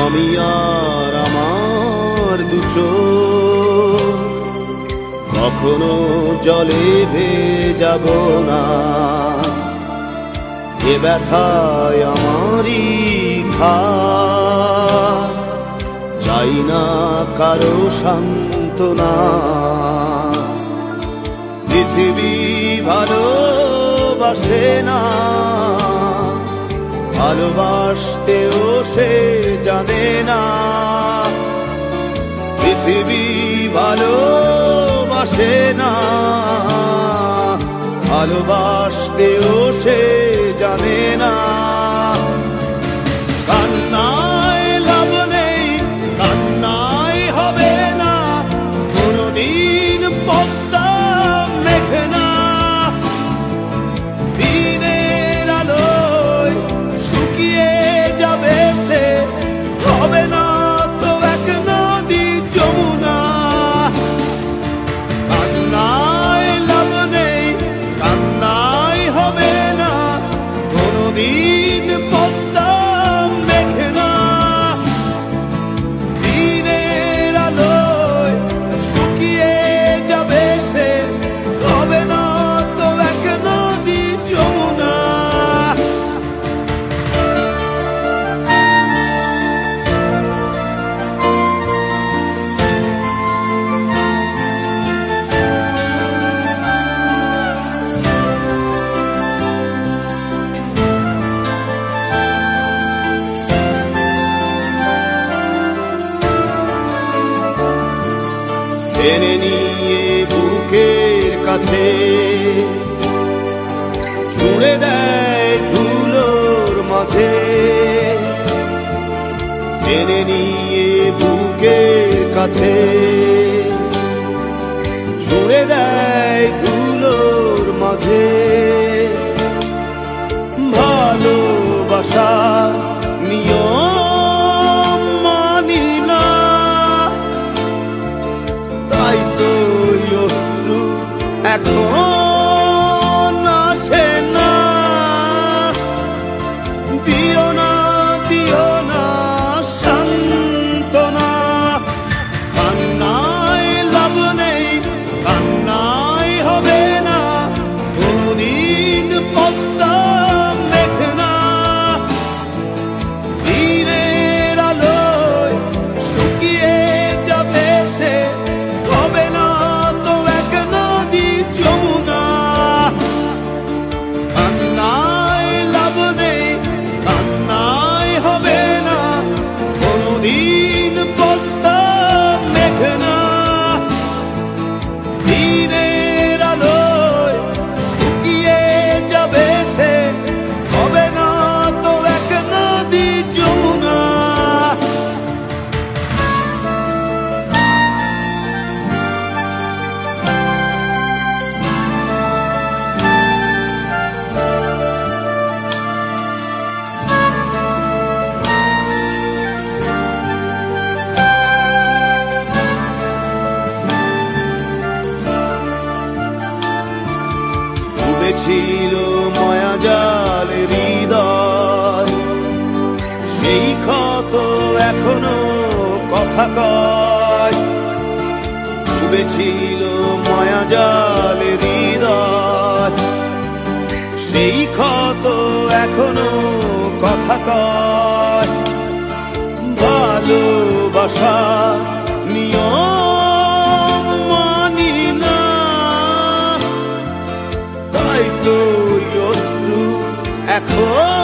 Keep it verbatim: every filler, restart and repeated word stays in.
আমি আর আমার দু চোখ কখনো জলে ভেজাব না। এ ব্যথায় আমারই থাক, চাই না কারো সান্ত্বনা। পৃথিবী ভালোবাসে না, ভালোবাসতেও সে জানে না। পৃথিবী ভালোবাসে না, ভালোবাসতেও সে জানে না। কান্নায় লাভ নেই, কান্নায় হবে না, কোনদিন পদ্মা মেঘে না। দিনের আলোয় শুকিয়ে যাবে সে, হবে না তো এক নদী যমুনা। কান্নায় লাভ নেই, কান্নায় হবে না, কোনদিন পদ্মা মেঘে না। দিনের আলোয় শুকিয়ে যাবে সে, হবে না তো এক নদী যমুনা। টেনে নিয়ে বুকের কাছে ছুঁড়ে দেয় ধুলোর মাঝে। টেনে নিয়ে বুকের কাছে ছুঁড়ে দেয় ধুলোর মাঝে। ভালোবাসা নিয়ম মানি না, তাই তো অশ্রু এখন আসে না। দিও না, দিও না সান্ত্বনা। কান্নায় লাভ নেই, কান্নায় হবে না, কোনদিন পদ্মা মেঘে না। দিনের আলোয় শুকিয়ে যাবে সে, হবে না তো এক নদী যমুনা। কান্নায় লাভ নেই, কান্নায় হবে না, কোনদিন পদ্মা মেঘে না। দিনের আলোয় শুকিয়ে যাবে সে, হবে না তো এক নদী যমুনা। ছিল মায়াজাল হৃদয়, সেই ক্ষত এখনো কথা কয়। ডুবেছিল মায়াজাল হৃদয়, সেই ক্ষত এখনো কথা কয়। ভালোবাসা নিয়ম মানি না, তাই তো অশ্রু এখন